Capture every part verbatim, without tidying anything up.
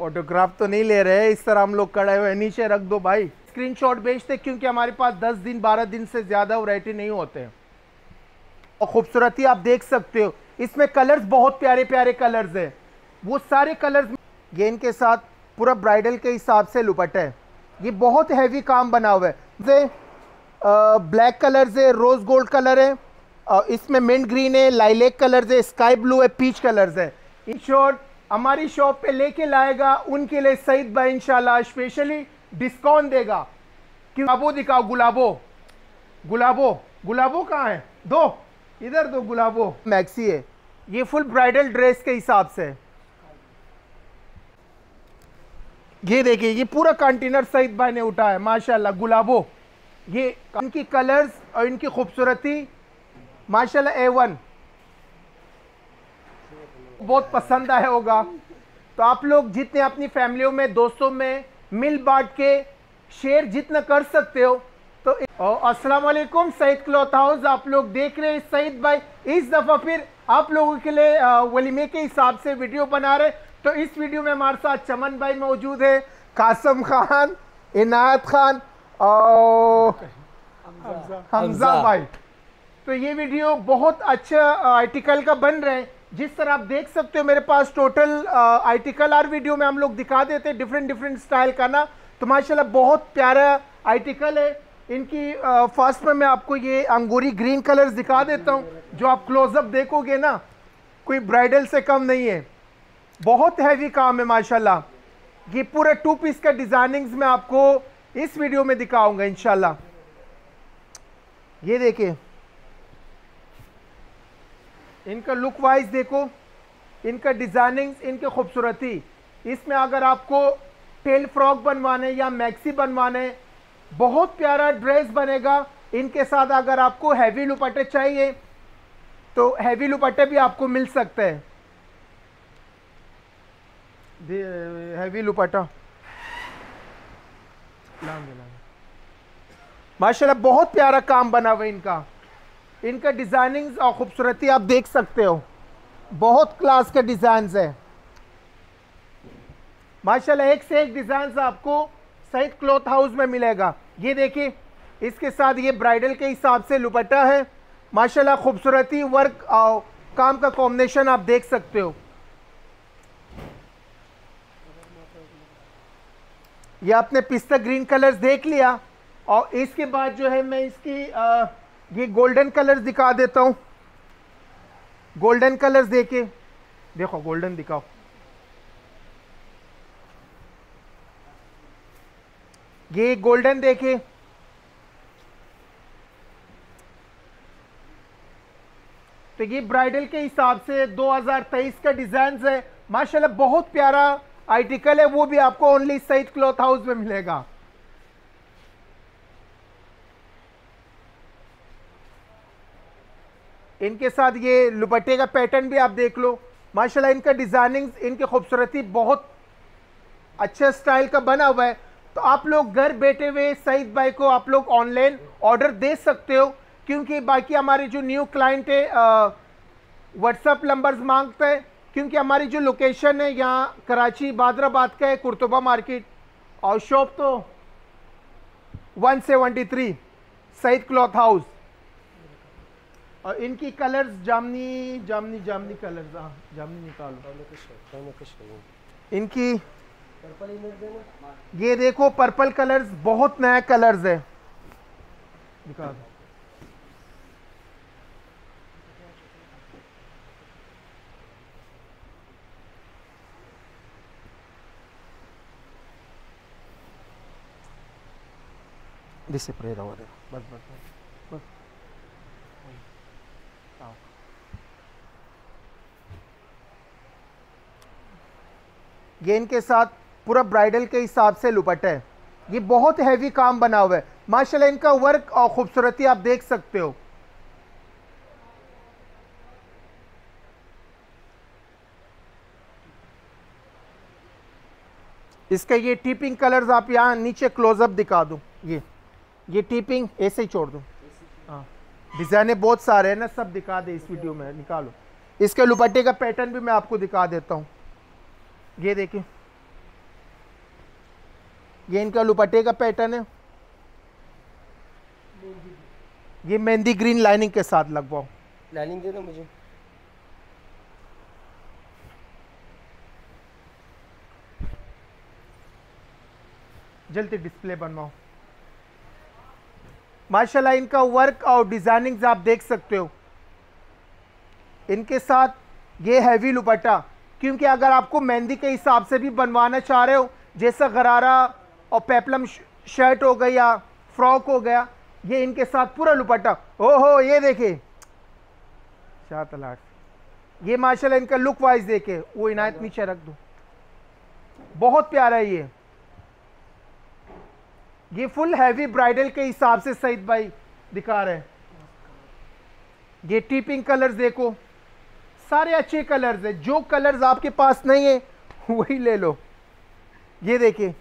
Autograph तो नहीं ले रहे, इस तरह हम लोग खड़े हुए, नीचे रख दो भाई। स्क्रीनशॉट भेजते क्योंकि हमारे पास दस दिन बारह दिन से ज़्यादा वैरायटी नहीं होते हैं। और खूबसूरती आप देख सकते हो, इसमें कलर्स बहुत प्यारे प्यारे कलर्स हैं, वो सारे कलर्स। ये इनके साथ पूरा ब्राइडल के हिसाब से दुपट्टा है, ये बहुत हैवी काम बना हुआ है। ब्लैक कलर्स है, रोज़ गोल्ड कलर है, uh, इसमें मिंट ग्रीन है, लाइलेक कलर्स है, स्काई ब्लू है, पीच कलर्स है। इन शॉर्ट हमारी शॉप पे लेके लाएगा उनके लिए सईद भाई इंशाल्लाह स्पेशली डिस्काउंट देगा। गुलाबो दिखाओ, गुलाबो गुलाबो गुलाबो कहाँ है? दो इधर दो गुलाबो। मैक्सी है, ये फुल ब्राइडल ड्रेस के हिसाब से। ये देखिए, ये पूरा कंटेनर सईद भाई ने उठाया माशाल्लाह। गुलाबो, ये इनकी कलर्स और इनकी खूबसूरती माशाल्लाह ए वन, बहुत पसंद आया होगा। तो आप लोग जितने अपनी फैमिलियों में दोस्तों में मिल बांट के शेयर जितना कर सकते हो। तो अस्सलाम वालेकुम, सईद क्लॉथ हाउस आप लोग देख रहे हैं। सईद भाई इस दफ़ा फिर आप लोगों के लिए वलीमे के हिसाब से वीडियो बना रहे। तो इस वीडियो में हमारे साथ चमन भाई मौजूद है, कासम खान, इनायत खान और हमजा भाई। तो ये वीडियो बहुत अच्छा आर्टिकल का बन रहे हैं। जिस तरह आप देख सकते हो मेरे पास टोटल आर्टिकल हर वीडियो में हम लोग दिखा देते हैं डिफरेंट डिफरेंट स्टाइल का ना। तो माशाल्लाह बहुत प्यारा आर्टिकल है। इनकी फर्स्ट में मैं आपको ये अंगूरी ग्रीन कलर्स दिखा देता हूँ, जो आप क्लोजअप देखोगे ना कोई ब्राइडल से कम नहीं है, बहुत हैवी काम है माशाल्लाह। ये पूरे टू पीस का डिजाइनिंग्स मैं आपको इस वीडियो में दिखाऊंगा इंशाल्लाह। ये देखिए, इनका लुक वाइज देखो, इनका डिजाइनिंग्स, इनकी खूबसूरती। इसमें अगर आपको टेल फ्रॉक बनवाने या मैक्सी बनवाने, बहुत प्यारा ड्रेस बनेगा। इनके साथ अगर आपको हैवी दुपट्टे चाहिए तो हैवी दुपट्टे भी आपको मिल सकते हैं। हैवी दुपट्टा माशाल्लाह बहुत प्यारा काम बना हुआ इनका। इनका डिजाइनिंग्स और खूबसूरती आप देख सकते हो, बहुत क्लास के डिजाइन्स है माशाल्लाह। एक से एक डिजाइन आपको सईद क्लॉथ हाउस में मिलेगा। ये देखिए, इसके साथ ये ब्राइडल के हिसाब से दुपट्टा है माशाल्लाह। खूबसूरती, वर्क और काम का कॉम्बिनेशन आप देख सकते हो। ये आपने पिस्ता ग्रीन कलर्स देख लिया, और इसके बाद जो है मैं इसकी आ, ये गोल्डन कलर्स दिखा देता हूँ। गोल्डन कलर्स देखे, देखो गोल्डन दिखाओ। ये गोल्डन देखे, तो ये ब्राइडल के हिसाब से दो हज़ार तेईस का डिजाइन है माशाल्लाह। बहुत प्यारा आर्टिकल है, वो भी आपको ओनली सईद क्लॉथ हाउस में मिलेगा। इनके साथ ये दुपट्टे का पैटर्न भी आप देख लो माशाल्लाह। इनका डिजाइनिंग, इनकी खूबसूरती बहुत अच्छे स्टाइल का बना हुआ है। तो आप लोग घर बैठे हुए सईद भाई को आप लोग ऑनलाइन ऑर्डर दे सकते हो, क्योंकि बाकी हमारे जो न्यू क्लाइंट है व्हाट्सएप नंबर्स मांगते हैं, क्योंकि हमारी जो लोकेशन है यहाँ कराची बादराबाद का है, कुर्तुबा मार्केट, और शॉप तो one seventy three Saeed cloth house. और इनकी कलर्स जामनी जामनी जामनी कलर्स, हाँ जामनी निकालो। इनकी ये देखो पर्पल कलर्स, बहुत नया कलर्स है, दिखा दो। दिसे प्रे रहो, बस बस बस बस। ये इनके साथ पूरा ब्राइडल के हिसाब से दुपट्टा है। ये बहुत हैवी काम बना हुआ है माशाल्लाह। इनका वर्क और खूबसूरती आप देख सकते हो। इसका ये टीपिंग कलर्स आप यहाँ नीचे क्लोजअप दिखा दूं। ये ये टीपिंग ऐसे ही छोड़ दूं, हाँ डिजाइने बहुत सारे हैं ना, सब दिखा दे इस वीडियो में, निकालो। इसके दुपट्टे का पैटर्न भी मैं आपको दिखा देता हूँ। ये देखिए, ये इनका दुपट्टे का पैटर्न है, ये मेहंदी ग्रीन लाइनिंग के साथ लगवाओ। लाइनिंग दे दो मुझे। जल्दी डिस्प्ले बनवाओ। माशाल्लाह इनका वर्क और डिजाइनिंग्स आप देख सकते हो। इनके साथ ये हैवी दुपट्टा, क्योंकि अगर आपको मेहंदी के हिसाब से भी बनवाना चाह रहे हो, जैसा गरारा और पेपलम शर्ट हो गई या फ्रॉक हो गया, ये इनके साथ पूरा दुपट्टा। ओहो ये देखे चार तलाक, ये माशाल्लाह इनका लुक वाइज देखे। वो इनायत नीचे रख दो, बहुत प्यारा है ये। ये फुल हैवी ब्राइडल के हिसाब से सईद भाई दिखा रहे हैं। ये टीपिंग कलर्स देखो, सारे अच्छे कलर्स है। जो कलर्स आपके पास नहीं है वही ले लो। ये देखिए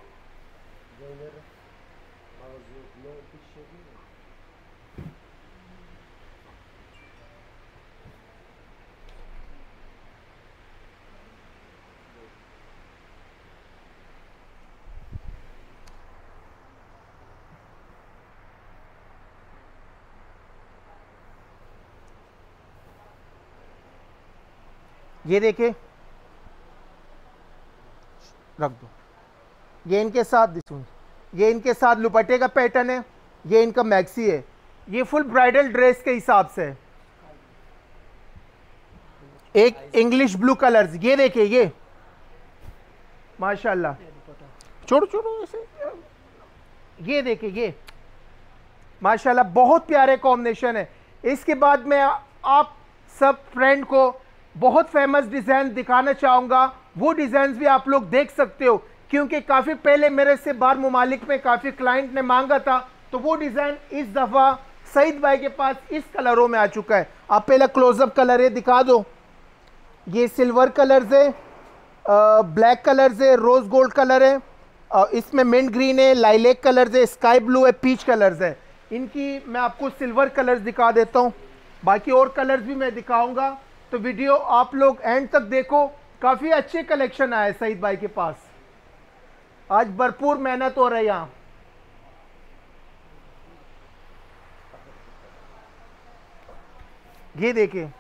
ये देखिए रख दो। ये इनके साथ सुन, ये इनके साथ दुपट्टे का पैटर्न है। ये इनका मैक्सी है। ये फुल ब्राइडल ड्रेस के हिसाब से है। एक इंग्लिश ब्लू कलर्स, ये देखिए ये माशाल्लाह, छोड़ो छोड़ो ऐसे। ये देखिए ये माशाल्लाह बहुत प्यारे कॉम्बिनेशन है। इसके बाद मैं आप सब फ्रेंड को बहुत फेमस डिज़ाइन दिखाना चाहूँगा। वो डिज़ाइन भी आप लोग देख सकते हो, क्योंकि काफ़ी पहले मेरे से बाहर मुमालिक में काफ़ी क्लाइंट ने मांगा था, तो वो डिज़ाइन इस दफ़ा सईद भाई के पास इस कलरों में आ चुका है। आप पहले क्लोजअप कलर है दिखा दो। ये सिल्वर कलर्स है, ब्लैक कलर्स है, रोज़ गोल्ड कलर है, और इसमें मिंट ग्रीन है, लाइलेक कलर्स है, स्काई ब्लू है, पीच कलर्स है। इनकी मैं आपको सिल्वर कलर्स दिखा देता हूँ, बाकी और कलर्स भी मैं दिखाऊँगा। तो वीडियो आप लोग एंड तक देखो। काफ़ी अच्छे कलेक्शन आए सईद भाई के पास, आज भरपूर मेहनत हो रही है यहाँ। ये देखिए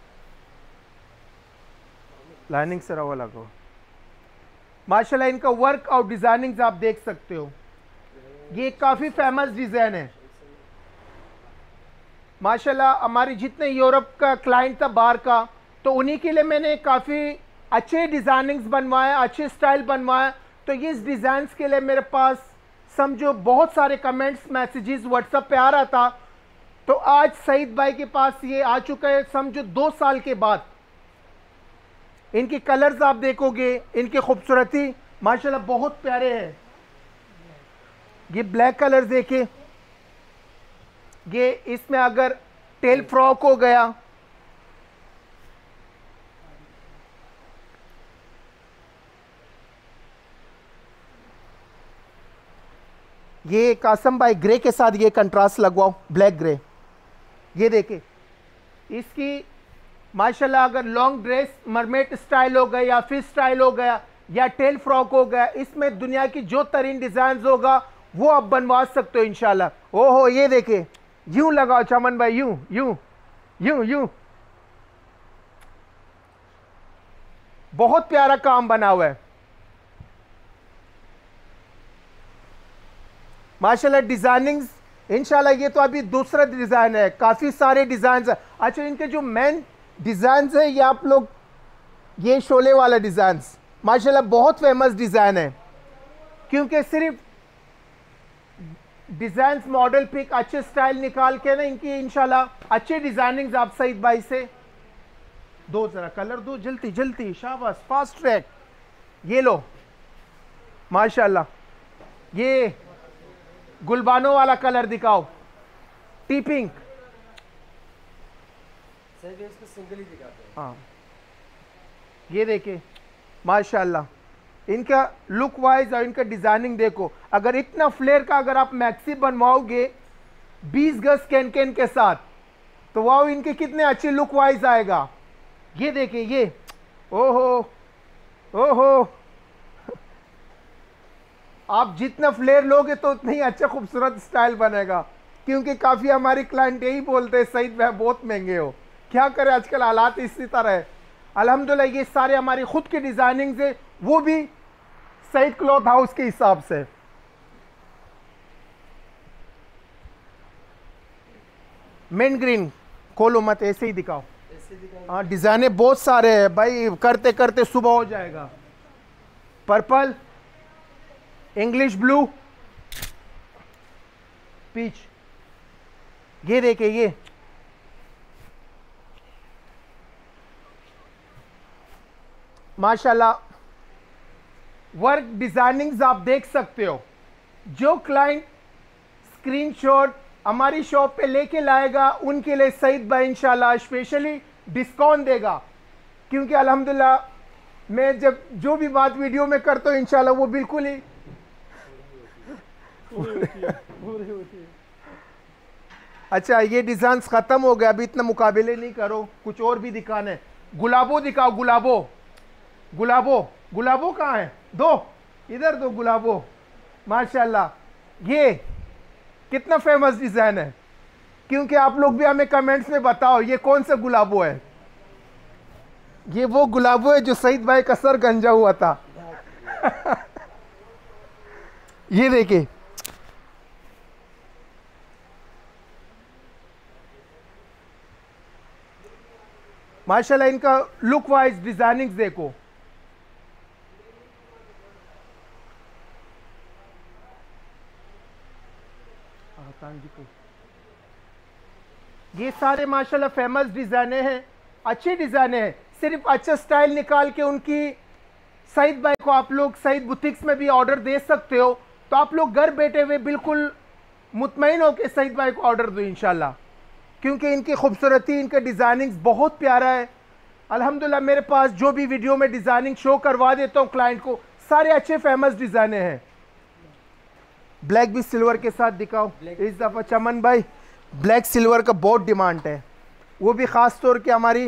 लाइनिंग से रवा लगो। माशाल्लाह इनका वर्क और डिजाइनिंग्स आप देख सकते हो। ये काफ़ी फेमस डिज़ाइन है माशाल्लाह। हमारी जितने यूरोप का क्लाइंट था बाहर का, तो उन्हीं के लिए मैंने काफ़ी अच्छे डिज़ाइनिंग्स बनवाए, अच्छे स्टाइल बनवाए। तो ये इस डिज़ाइंस के लिए मेरे पास समझो बहुत सारे कमेंट्स मैसेजेस व्हाट्सएप पे आ रहा था। तो आज सईद भाई के पास ये आ चुका है, समझो दो साल के बाद। इनके कलर्स आप देखोगे, इनकी खूबसूरती माशाल्लाह बहुत प्यारे हैं। ये ब्लैक कलर देखिए, ये इसमें अगर टेल फ्रॉक हो गया, ये कासम भाई ग्रे के साथ ये कंट्रास्ट लगवाओ, ब्लैक ग्रे। ये देखिए इसकी माशाल्लाह अगर लॉन्ग ड्रेस मरमेड स्टाइल हो गया या फिश स्टाइल हो गया या टेल फ्रॉक हो गया, इसमें दुनिया की जो तरीन डिजाइन होगा वो आप बनवा सकते हो इंशाल्लाह। ओहो ये देखिए यूं लगाओ चमन भाई, यूं यूं यूं यूं, बहुत प्यारा काम बना हुआ है माशाल्लाह। डिजाइनिंग्स इंशाल्लाह, ये तो अभी दूसरा डिजाइन है, काफी सारे डिजाइन है। अच्छा इनके जो मेन डिजाइन है ये आप लोग, ये शोले वाला डिजाइन माशाल्लाह बहुत फेमस डिजाइन है, क्योंकि सिर्फ डिजाइन मॉडल पिक अच्छे स्टाइल निकाल के ना इनकी इंशाल्लाह अच्छे डिजाइनिंग्स आप सईद भाई से दो, जरा कलर दो जल्दी जल्दी, शाबाश फास्ट ट्रैक। ये लो माशाल्लाह, ये गुलबानो वाला कलर दिखाओ, टी पिंक। सिंगल ही दिखाते हैं। हाँ ये देखिए माशाल्लाह, इनका लुक वाइज और इनका डिजाइनिंग देखो। अगर इतना फ्लेयर का अगर आप मैक्सी बनवाओगे बीस गज कैन कैन के साथ, तो वाह इनके कितने अच्छे लुक वाइज आएगा। ये देखिए ये, ओहो ओहो, आप जितना फ्लेयर लोगे तो उतना ही अच्छा खूबसूरत स्टाइल बनेगा, क्योंकि काफ़ी हमारी क्लाइंट यही बोलते हैं सईद भाई बहुत महंगे हो। क्या करें, आजकल हालात इसी तरह है। अल्हम्दुलिल्लाह ये सारे हमारी खुद की डिज़ाइनिंग से, वो भी सईद क्लॉथ हाउस के हिसाब से। मिंट ग्रीन खोलो मत, ऐसे ही दिखाओ। हाँ डिज़ाइने बहुत सारे हैं भाई, करते करते सुबह हो जाएगा। पर्पल, इंग्लिश ब्लू, पीच, ये देखिए ये माशाल्लाह वर्क डिजाइनिंग्स आप देख सकते हो। जो क्लाइंट स्क्रीनशॉट हमारी शॉप पे लेके लाएगा उनके लिए सईद भाई इंशाल्लाह स्पेशली डिस्काउंट देगा, क्योंकि अल्हम्दुलिल्लाह मैं जब जो भी बात वीडियो में करता हूँ इंशाल्लाह वो बिल्कुल ही अच्छा ये डिजाइन खत्म हो गया, अभी इतना मुकाबले नहीं करो, कुछ और भी दिखाने। गुलाबो दिखाओ, गुलाबो गुलाबो गुलाबो कहाँ है? दो इधर दो गुलाबो। माशाल्लाह ये कितना फेमस डिजाइन है, क्योंकि आप लोग भी हमें कमेंट्स में बताओ ये कौन सा गुलाबो है। ये वो गुलाबो है जो सईद भाई का सर गंजा हुआ था। ये देखिए माशाल्लाह इनका लुक वाइज डिजाइनिंग देखो। ये सारे माशाल्लाह फेमस डिजाइने हैं, अच्छी डिजाइने हैं। सिर्फ अच्छा स्टाइल निकाल के उनकी सईद भाई को आप लोग सईद बुटीक्स में भी ऑर्डर दे सकते हो, तो आप लोग घर बैठे हुए बिल्कुल मुतमईन हो के सईद भाई को ऑर्डर दो इंशाल्लाह, क्योंकि इनकी खूबसूरती, इनका डिज़ाइनिंग बहुत प्यारा है। अल्हम्दुलिल्लाह मेरे पास जो भी वीडियो में डिज़ाइनिंग शो करवा देता हूँ क्लाइंट को, सारे अच्छे फेमस डिज़ाइने हैं। ब्लैक भी सिल्वर के साथ दिखाओ इस दफ़ा चमन भाई। ब्लैक सिल्वर का बहुत डिमांड है, वो भी ख़ास तौर के हमारी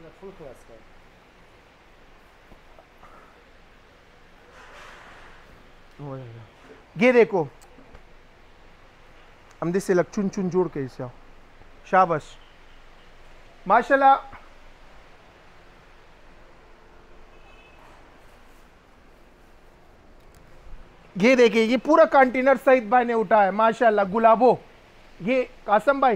ये देखो हम से लग चुन चुन जोड़ के इसे शाबाश माशाल्लाह। ये देखिए ये पूरा कंटेनर सईद भाई ने उठाया माशाल्लाह। गुलाबो ये कासम भाई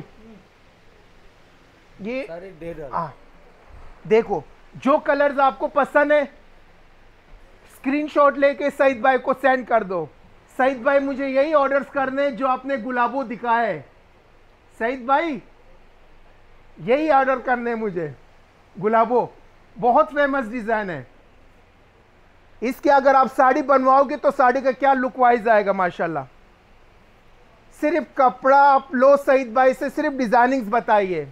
ये सारे आ, देखो जो कलर्स आपको पसंद है स्क्रीनशॉट लेके सईद भाई को सेंड कर दो। सईद भाई मुझे यही ऑर्डर्स करने जो आपने गुलाबो दिखाया है, सईद भाई यही ऑर्डर करने मुझे। गुलाबो बहुत फेमस डिजाइन है, इसके अगर आप साड़ी बनवाओगे तो साड़ी का क्या लुक वाइज आएगा माशाल्लाह। सिर्फ कपड़ा आप लो सईद भाई से, सिर्फ डिजाइनिंग्स बताइए,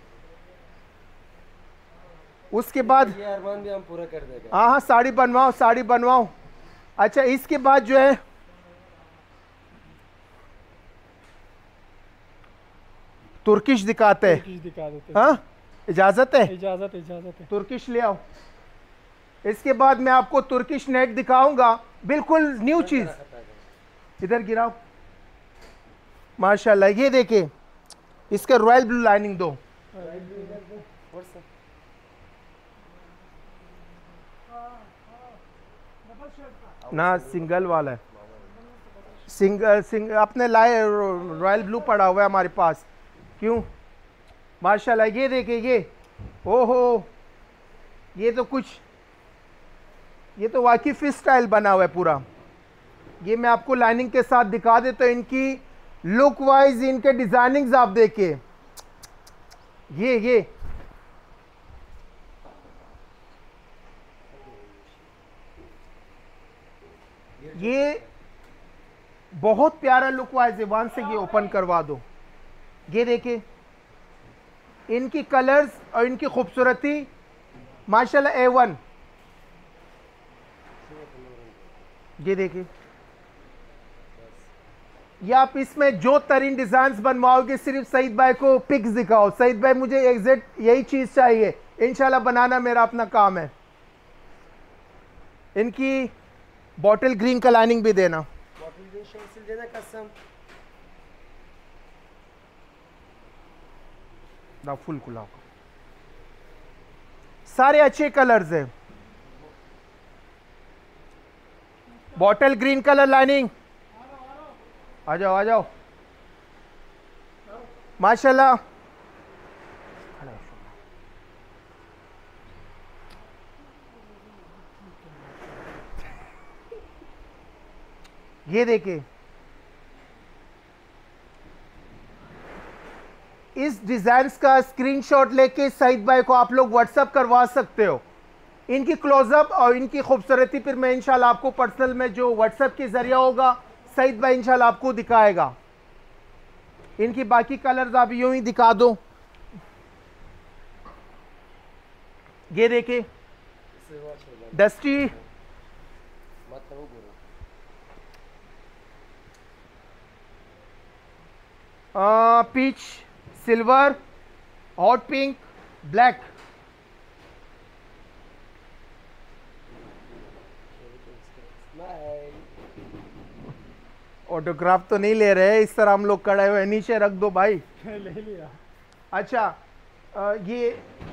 उसके बाद ये अरमान भी हम पूरा कर देंगे। हाँ हाँ साड़ी बनवाओ, साड़ी बनवाओ। अच्छा इसके बाद जो है तुर्किश दिखाते हैं, तुर्किश दिखा देते हाँ इजाजत है? इजाजत इजाजत है। तुर्किश ले आओ। इसके बाद मैं आपको तुर्किश नेट दिखाऊंगा, बिल्कुल न्यू चीज। इधर गिराओ माशाल्लाह। ये देखिए इसका रॉयल ब्लू लाइनिंग दो। ना सिंगल वाला है, सिंगल सिंगल अपने लाए रॉयल ब्लू पड़ा हुआ है हमारे पास। क्यों माशाल्लाह। ये देखिए ये ओहो ये तो कुछ, ये तो वाकई फिश स्टाइल बना हुआ है पूरा। ये मैं आपको लाइनिंग के साथ दिखा दे तो इनकी लुक वाइज, इनके डिजाइनिंग्स आप देखिए। ये ये ये बहुत प्यारा लुक वाइज है। वन से ये ओपन करवा दो। ये देखिए इनकी कलर्स और इनकी खूबसूरती माशाल्लाह ए वन। ये देखिए या आप इसमें जो तरीन डिजाइन बनवाओगे, सिर्फ सईद भाई को पिक्स दिखाओ, सईद भाई मुझे एग्जैक्ट यही चीज चाहिए, इंशाल्लाह बनाना मेरा अपना काम है। इनकी बॉटल ग्रीन का लाइनिंग भी देना। Bottle bin şemsil dene kasım. दा फुल खुला होगा, सारे अच्छे कलर्स है। बॉटल ग्रीन कलर लाइनिंग, आ जाओ आ जाओ माशाल्लाह। ये देखिए, इस डिजाइन्स का स्क्रीनशॉट लेके सईद भाई को आप लोग व्हाट्सएप करवा सकते हो। इनकी क्लोजअप और इनकी खूबसूरती फिर मैं इंशाल्लाह आपको पर्सनल में जो व्हाट्सएप के जरिए होगा सईद भाई इंशाल्लाह आपको दिखाएगा। इनकी बाकी कलर्स आप यूं ही दिखा दो। ये देखिए dusty, peach, silver, hot pink, black. Autograph तो नहीं ले रहे, इस तरह हम लोग खड़े हुए, नीचे रख दो भाई। ले लिया। अच्छा आ, ये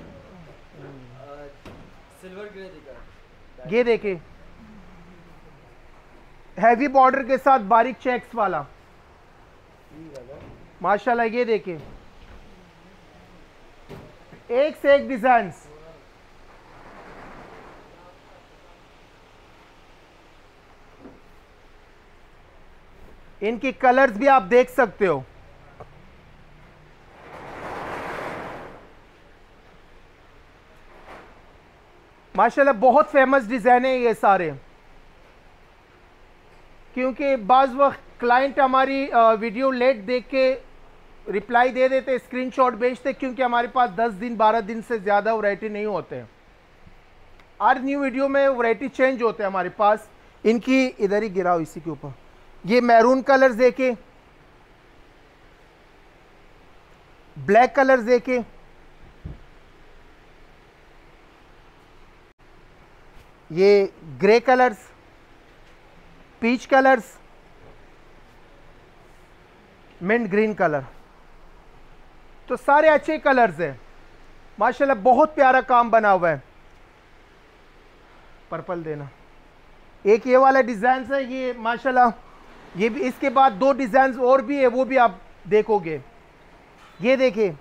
सिल्वर ग्रे दिखा, ये देखिए हैवी बॉर्डर के साथ बारीक चेक्स वाला माशाल्लाह। ये देखिए एक से एक डिजाइन। इनकी कलर्स भी आप देख सकते हो। माशाल्लाह बहुत फेमस डिजाइन है ये सारे, क्योंकि बाज़ वक्त क्लाइंट हमारी वीडियो लेट देख के रिप्लाई दे देते, स्क्रीनशॉट भेजते, क्योंकि हमारे पास दस दिन बारह दिन से ज़्यादा वैरायटी नहीं होते हैं। हर न्यू वीडियो में वैरायटी चेंज होते हैं हमारे पास। इनकी इधर ही गिराओ इसी के ऊपर। ये मैरून कलर्स देखे, ब्लैक कलर्स देखे, ये grey colours, peach colours, mint green colour, तो सारे अच्छे कलर्स हैं माशाल्लाह। बहुत प्यारा काम बना हुआ है। पर्पल देना। एक ये वाला डिजाइन है, ये माशाल्लाह, ये भी, इसके बाद दो डिजाइन और भी है, वो भी आप देखोगे। ये देखिए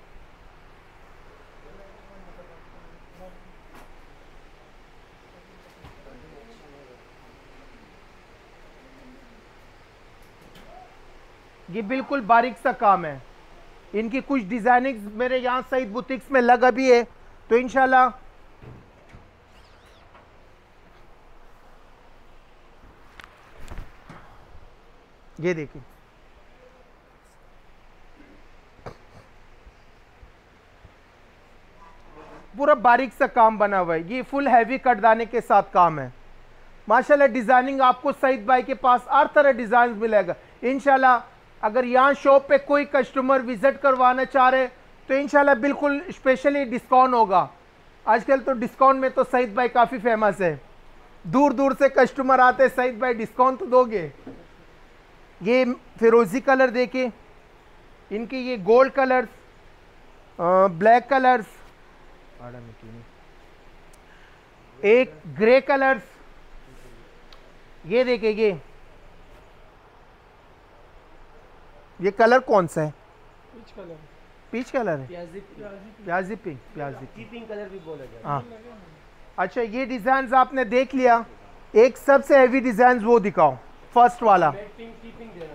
ये बिल्कुल बारीक सा काम है। इनकी कुछ डिजाइनिंग मेरे यहाँ सईद बुटीक्स में लगा भी है, तो इंशाल्लाह ये देखिए पूरा बारीक सा काम बना हुआ है। ये फुल हैवी कटदाने के साथ काम है माशाल्लाह। डिजाइनिंग आपको सईद भाई के पास हर तरह डिजाइन मिलेगा इंशाल्लाह। अगर यहाँ शॉप पे कोई कस्टमर विजिट करवाना चाह रहे तो इंशाल्लाह बिल्कुल स्पेशली डिस्काउंट होगा। आजकल तो डिस्काउंट में तो सईद भाई काफ़ी फेमस है, दूर दूर से कस्टमर आते हैं, सईद भाई डिस्काउंट तो दोगे। ये फिरोजी कलर देखे, इनके ये गोल्ड कलर्स, ब्लैक कलर्स, एक ग्रे कलर्स, ये देखे ये ये कलर कौन सा है? Peach colour. पीच कलर है, प्याजी प्याजी पिंक, प्याजी पिंक पिंक कलर भी बोला जाता है। हाँ अच्छा, ये डिजाइन आपने देख लिया। एक सबसे हैवी डिजाइन वो दिखाओ, फर्स्ट वाला। पिंक की पिंक देना।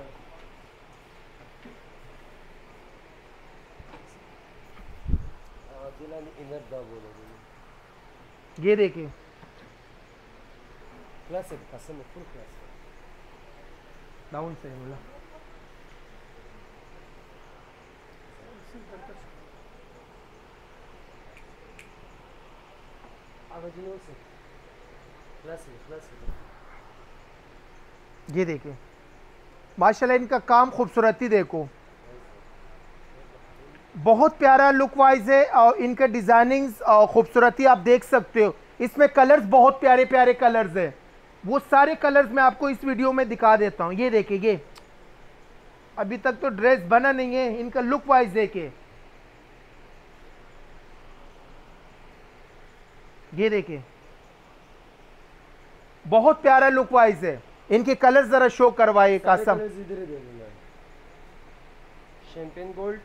इनर दा बोलोगे। ये देखिए क्लासिक कसम फुल क्लासिक। डाउन से बोला। ये देखिए माशाल्लाह इनका काम खूबसूरती देखो, बहुत प्यारा लुक वाइज है। और इनका डिजाइनिंग्स और खूबसूरती आप देख सकते हो। इसमें कलर्स बहुत प्यारे प्यारे कलर्स है। वो सारे कलर्स मैं आपको इस वीडियो में दिखा देता हूँ। ये देखिए, ये अभी तक तो ड्रेस बना नहीं है, इनका लुक वाइज देखिए, ये देखिए बहुत प्यारा लुक वाइज है। इनके कलर्स जरा शो करवाइए कासम। इधर ही दे देना। शैंपेन गोल्ड,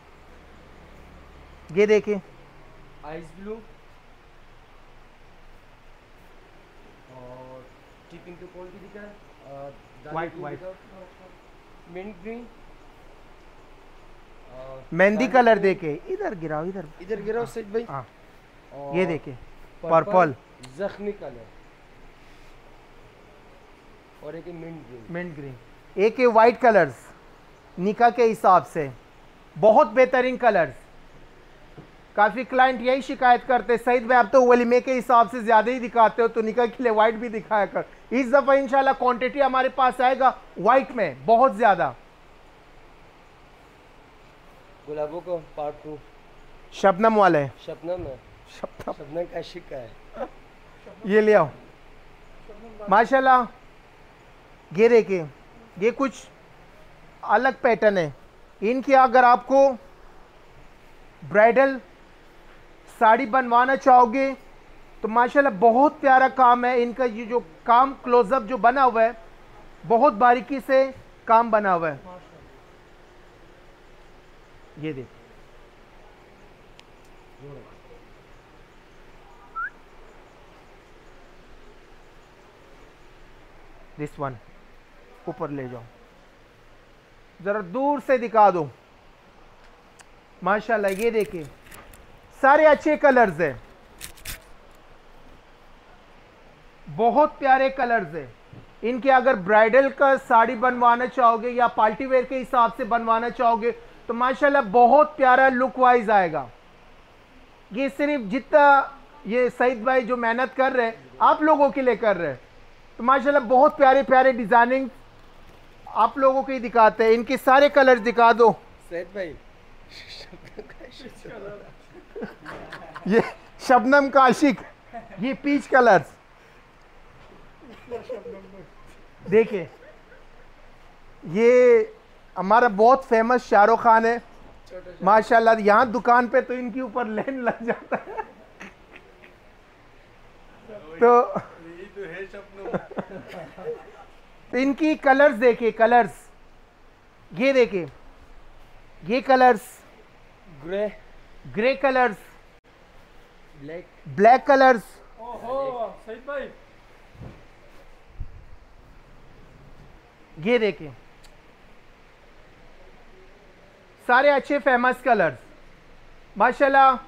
ये देखिए आइस ब्लू और टिपिंग टू कौन की दिखा है? White, white. मिंट ग्रीन, मेहंदी कलर देखे, इधर गिराओ, इधर इधर गिराओ सच भाई। हाँ, और ये देखिए पर्पल, जख्मी कलर और एक मिंट ग्रीन। मिंट ग्रीन, एक है वाइट कलर्स निका के हिसाब से, बहुत बेहतरीन कलर्स। काफ़ी क्लाइंट यही शिकायत करते, सईद भाई आप तो वलीमे के हिसाब से ज़्यादा ही दिखाते हो, तो निका के लिए वाइट भी दिखाया कर। इस दफ़ा इंशाल्लाह क्वांटिटी हमारे पास आएगा वाइट में बहुत ज़्यादा। गुलाबों को पार्ट टू, शबनम वाले, शबनम है, शबनम, शबनम का शिका है। ये ले आओ माशाल्लाह। ये देखिए, ये कुछ अलग पैटर्न है इनकी। अगर आपको ब्राइडल साड़ी बनवाना चाहोगे तो माशाल्लाह बहुत प्यारा काम है इनका। ये जो काम क्लोजअप जो बना हुआ है, बहुत बारीकी से काम बना हुआ है। ये देख, दिस वन ऊपर ले जाओ, जरा दूर से दिखा दो माशाल्लाह। ये देखिए सारे अच्छे कलर्स हैं, बहुत प्यारे कलर्स हैं इनके। अगर ब्राइडल का साड़ी बनवाना चाहोगे या पार्टी वेयर के हिसाब से बनवाना चाहोगे तो माशाल्लाह बहुत प्यारा लुक वाइज आएगा। ये सिर्फ जितना ये सईद भाई जो मेहनत कर रहे हैं आप लोगों के लिए कर रहे हैं, तो माशाल्लाह बहुत प्यारे प्यारे डिजाइनिंग आप लोगों को ही दिखाते हैं। इनके सारे कलर्स दिखा दो सईद भाई। ये शबनम का आशिक, ये पीच कलर्स देखिए। ये हमारा बहुत फेमस शाहरुख खान है माशाल्लाह। यहाँ दुकान पे तो इनके ऊपर लाइन लग जाता है। तो, तो इनकी कलर्स देखिए, कलर्स ये देखिए, ये colours grey, grey colours, black, black colours. ओहो सईद भाई, ये देखिए सारे अच्छे फेमस कलर्स माशाल्लाह।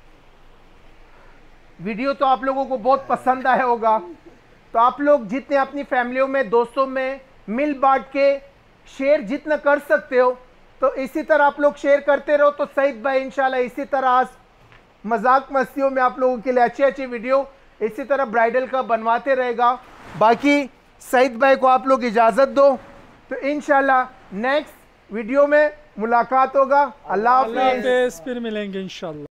वीडियो तो आप लोगों को बहुत पसंद आया होगा, तो आप लोग जितने अपनी फैमिलियों में, दोस्तों में मिल बांट के शेयर जितना कर सकते हो, तो इसी तरह आप लोग शेयर करते रहो। तो सईद भाई इंशाल्लाह इसी तरह आज मजाक मस्तियों में आप लोगों के लिए अच्छे अच्छे वीडियो इसी तरह ब्राइडल का बनवाते रहेगा। बाकी सईद भाई को आप लोग इजाज़त दो, तो इंशाल्लाह नेक्स्ट वीडियो में मुलाकात होगा। अल्लाह हाफ़िज़, अल्लाह हाफ़िज़, फिर मिलेंगे इंशाल्लाह।